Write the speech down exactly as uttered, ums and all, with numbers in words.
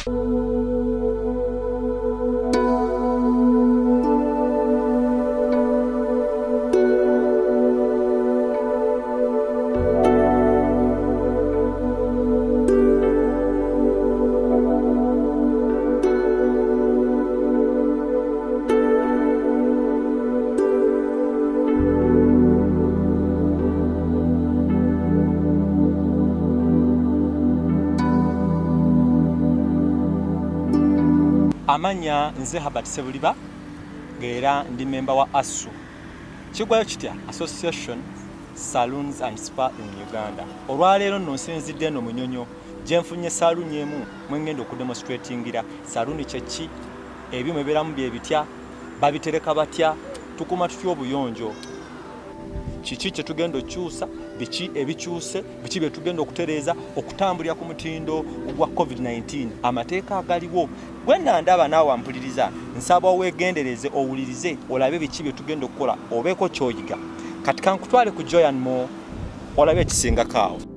Amanya nze Herbert Sebuliba ngera ndi member wa A S U. Kigwayo kitya Association Saloons and Spa in Uganda. Olwaleero nno nsinzidde no munyonyo gye nfunye saloon emu mwe ngenda okudemonstratingira saloon kyeki ebyuma ebiramu bye bitya babitereka batya tukuma tutya obuyonjo kiki kye tugenda okyusa biki ebikyuse biki bye tugenda okutereeza okutambulira ku mutindo ogwa COVID nineteen amateeka agaliwo gwenna ndaba naawe ampuliriza nsaba owegendereze owulirize olabe biki bye tugenda okukola obeeko kyoyiga kati kankutwale ku Joyan Mo olabe ekisingako awo.